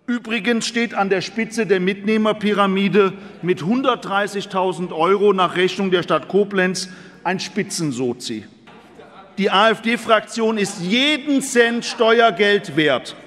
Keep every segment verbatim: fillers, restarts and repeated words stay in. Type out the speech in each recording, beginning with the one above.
Übrigens steht an der Spitze der Mitnehmerpyramide mit hundertdreißigtausend Euro nach Rechnung der Stadt Koblenz ein Spitzensozi. Die AfD-Fraktion ist jeden Cent Steuergeld wert.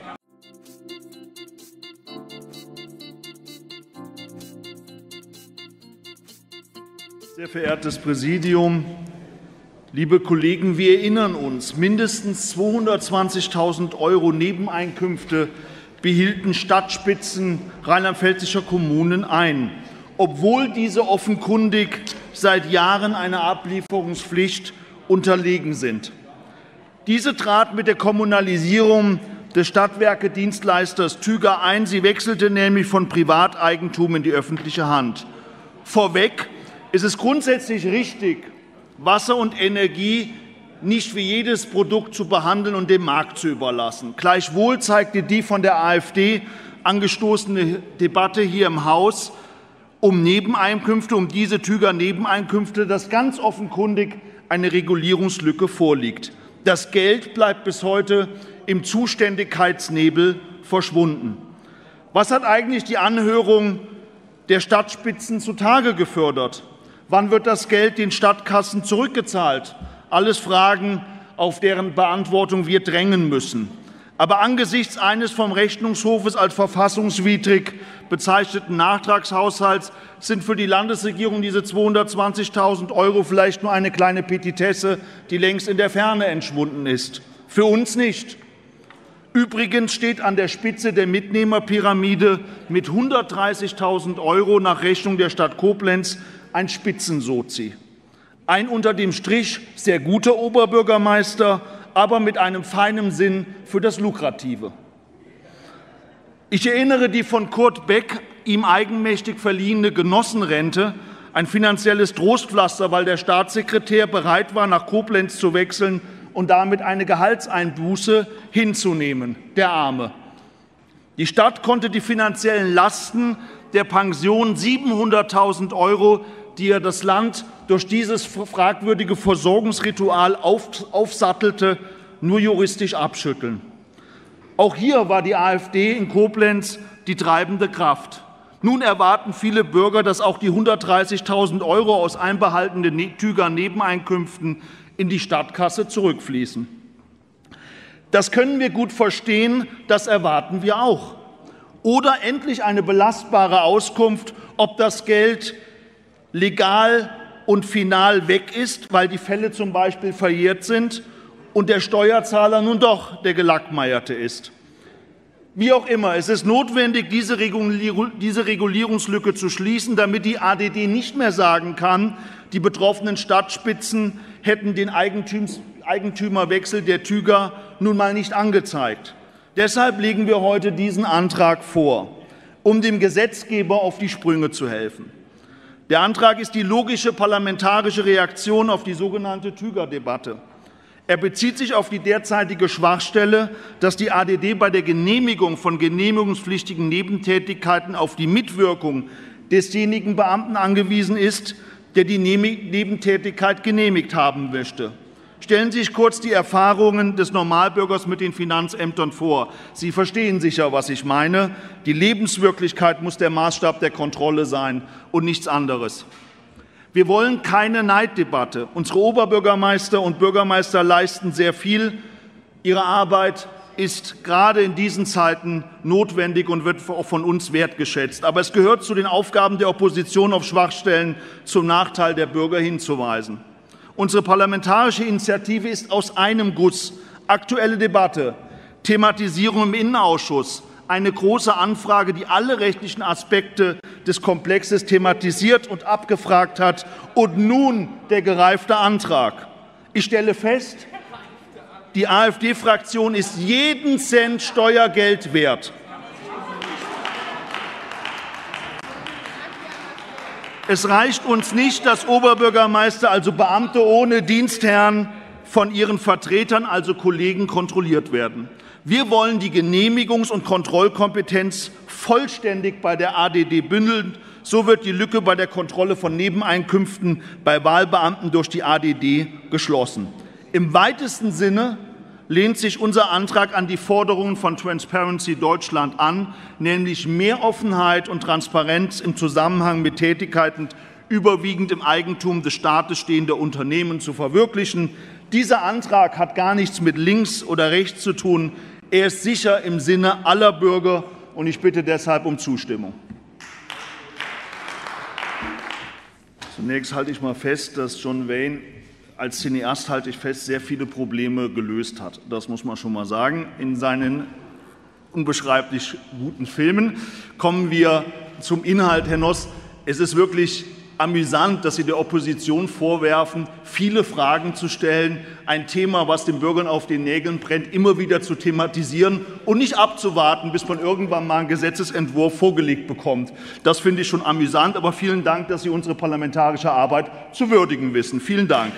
Sehr verehrtes Präsidium, liebe Kollegen, wir erinnern uns, mindestens zweihundertzwanzigtausend Euro Nebeneinkünfte behielten Stadtspitzen rheinland-pfälzischer Kommunen ein, obwohl diese offenkundig seit Jahren einer Ablieferungspflicht unterlegen sind. Diese trat mit der Kommunalisierung des Stadtwerke-Dienstleisters Tüger ein. Sie wechselte nämlich von Privateigentum in die öffentliche Hand. Vorweg ist es grundsätzlich richtig, Wasser und Energie nicht wie jedes Produkt zu behandeln und dem Markt zu überlassen. Gleichwohl zeigte die von der AfD angestoßene Debatte hier im Haus um Nebeneinkünfte, um diese Tüger Nebeneinkünfte, dass ganz offenkundig eine Regulierungslücke vorliegt. Das Geld bleibt bis heute im Zuständigkeitsnebel verschwunden. Was hat eigentlich die Anhörung der Stadtspitzen zutage gefördert? Wann wird das Geld den Stadtkassen zurückgezahlt? Alles Fragen, auf deren Beantwortung wir drängen müssen. Aber angesichts eines vom Rechnungshofes als verfassungswidrig bezeichneten Nachtragshaushalts sind für die Landesregierung diese zweihundertzwanzigtausend Euro vielleicht nur eine kleine Petitesse, die längst in der Ferne entschwunden ist. Für uns nicht. Übrigens steht an der Spitze der Mitnehmerpyramide mit hundertdreißigtausend Euro nach Rechnung der Stadt Koblenz ein Spitzensozi. Ein unter dem Strich sehr guter Oberbürgermeister, aber mit einem feinen Sinn für das Lukrative. Ich erinnere die von Kurt Beck ihm eigenmächtig verliehene Genossenrente, ein finanzielles Trostpflaster, weil der Staatssekretär bereit war, nach Koblenz zu wechseln und damit eine Gehaltseinbuße hinzunehmen, der Arme. Die Stadt konnte die finanziellen Lasten der Pension siebenhunderttausend Euro, die er das Land durch dieses fragwürdige Versorgungsritual auf, aufsattelte, nur juristisch abschütteln. Auch hier war die AfD in Koblenz die treibende Kraft. Nun erwarten viele Bürger, dass auch die hundertdreißigtausend Euro aus einbehaltenen Tüger Nebeneinkünften in die Stadtkasse zurückfließen. Das können wir gut verstehen, das erwarten wir auch. Oder endlich eine belastbare Auskunft, ob das Geld legal und final weg ist, weil die Fälle zum Beispiel verjährt sind und der Steuerzahler nun doch der Gelackmeierte ist. Wie auch immer, es ist notwendig, diese Regulierungslücke zu schließen, damit die A D D nicht mehr sagen kann, die betroffenen Stadtspitzen hätten den Eigentümerwechsel der Tüger nun mal nicht angezeigt. Deshalb legen wir heute diesen Antrag vor, um dem Gesetzgeber auf die Sprünge zu helfen. Der Antrag ist die logische parlamentarische Reaktion auf die sogenannte Tüger-Debatte. Er bezieht sich auf die derzeitige Schwachstelle, dass die A D D bei der Genehmigung von genehmigungspflichtigen Nebentätigkeiten auf die Mitwirkung desjenigen Beamten angewiesen ist, der die Nebentätigkeit genehmigt haben möchte. Stellen Sie sich kurz die Erfahrungen des Normalbürgers mit den Finanzämtern vor. Sie verstehen sicher, was ich meine. Die Lebenswirklichkeit muss der Maßstab der Kontrolle sein und nichts anderes. Wir wollen keine Neiddebatte. Unsere Oberbürgermeister und Bürgermeister leisten sehr viel. Ihre Arbeit ist gerade in diesen Zeiten notwendig und wird auch von uns wertgeschätzt. Aber es gehört zu den Aufgaben der Opposition, auf Schwachstellen zum Nachteil der Bürger hinzuweisen. Unsere parlamentarische Initiative ist aus einem Guss. Aktuelle Debatte, Thematisierung im Innenausschuss, eine große Anfrage, die alle rechtlichen Aspekte des Komplexes thematisiert und abgefragt hat, und nun der gereifte Antrag. Ich stelle fest, die AfD-Fraktion ist jeden Cent Steuergeld wert. Es reicht uns nicht, dass Oberbürgermeister, also Beamte ohne Dienstherren, von ihren Vertretern, also Kollegen, kontrolliert werden. Wir wollen die Genehmigungs- und Kontrollkompetenz vollständig bei der A D D bündeln. So wird die Lücke bei der Kontrolle von Nebeneinkünften bei Wahlbeamten durch die A D D geschlossen. Im weitesten Sinne lehnt sich unser Antrag an die Forderungen von Transparency Deutschland an, nämlich mehr Offenheit und Transparenz im Zusammenhang mit Tätigkeiten überwiegend im Eigentum des Staates stehender Unternehmen zu verwirklichen. Dieser Antrag hat gar nichts mit links oder rechts zu tun. Er ist sicher im Sinne aller Bürger, und ich bitte deshalb um Zustimmung. Zunächst halte ich mal fest, dass John Wayne als Cineast, halte ich fest, sehr viele Probleme gelöst hat. Das muss man schon mal sagen. In seinen unbeschreiblich guten Filmen. Kommen wir zum Inhalt, Herr Noss. Es ist wirklich amüsant, dass Sie der Opposition vorwerfen, viele Fragen zu stellen, ein Thema, was den Bürgern auf den Nägeln brennt, immer wieder zu thematisieren und nicht abzuwarten, bis man irgendwann mal einen Gesetzesentwurf vorgelegt bekommt. Das finde ich schon amüsant, aber vielen Dank, dass Sie unsere parlamentarische Arbeit zu würdigen wissen. Vielen Dank.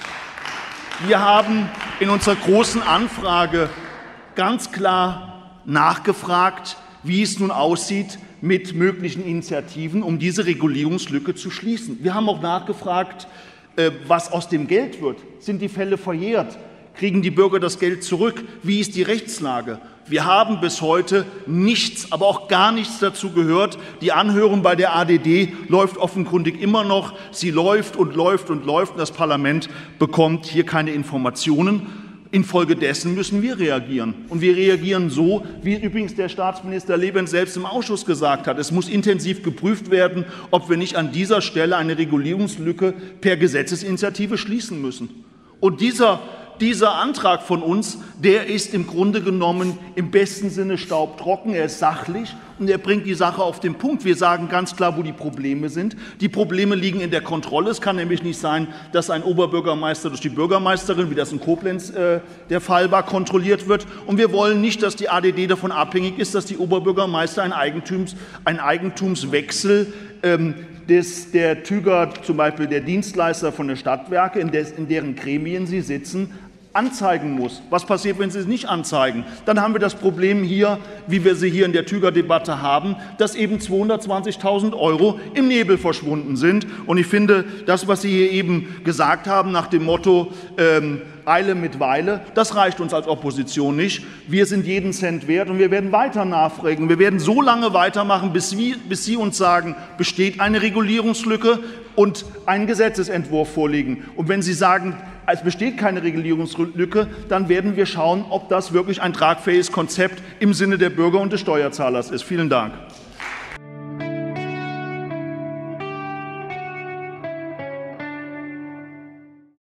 Wir haben in unserer Großen Anfrage ganz klar nachgefragt, wie es nun aussieht mit möglichen Initiativen, um diese Regulierungslücke zu schließen. Wir haben auch nachgefragt, was aus dem Geld wird. Sind die Fälle verjährt? Kriegen die Bürger das Geld zurück? Wie ist die Rechtslage? Wir haben bis heute nichts, aber auch gar nichts dazu gehört. Die Anhörung bei der A D D läuft offenkundig immer noch. Sie läuft und läuft und läuft, und das Parlament bekommt hier keine Informationen. Infolgedessen müssen wir reagieren. Und wir reagieren so, wie übrigens der Staatsminister Levens selbst im Ausschuss gesagt hat. Es muss intensiv geprüft werden, ob wir nicht an dieser Stelle eine Regulierungslücke per Gesetzesinitiative schließen müssen. Und dieser Dieser Antrag von uns, der ist im Grunde genommen im besten Sinne staubtrocken, er ist sachlich und er bringt die Sache auf den Punkt. Wir sagen ganz klar, wo die Probleme sind. Die Probleme liegen in der Kontrolle. Es kann nämlich nicht sein, dass ein Oberbürgermeister durch die Bürgermeisterin, wie das in Koblenz äh, der Fall war, kontrolliert wird. Und wir wollen nicht, dass die A D D davon abhängig ist, dass die Oberbürgermeister einen, Eigentums, einen Eigentumswechsel ähm, des, der Tüger, zum Beispiel der Dienstleister von der Stadtwerke, in, des, in deren Gremien sie sitzen, anzeigen muss. Was passiert, wenn Sie es nicht anzeigen? Dann haben wir das Problem hier, wie wir sie hier in der Tüger-Debatte haben, dass eben zweihundertzwanzigtausend Euro im Nebel verschwunden sind. Und ich finde, das, was Sie hier eben gesagt haben, nach dem Motto ähm, Eile mit Weile, das reicht uns als Opposition nicht. Wir sind jeden Cent wert und wir werden weiter nachfragen. Wir werden so lange weitermachen, bis, wir, bis Sie uns sagen, besteht eine Regulierungslücke und einen Gesetzesentwurf vorlegen. Und wenn Sie sagen, es besteht keine Regulierungslücke, dann werden wir schauen, ob das wirklich ein tragfähiges Konzept im Sinne der Bürger und des Steuerzahlers ist. Vielen Dank.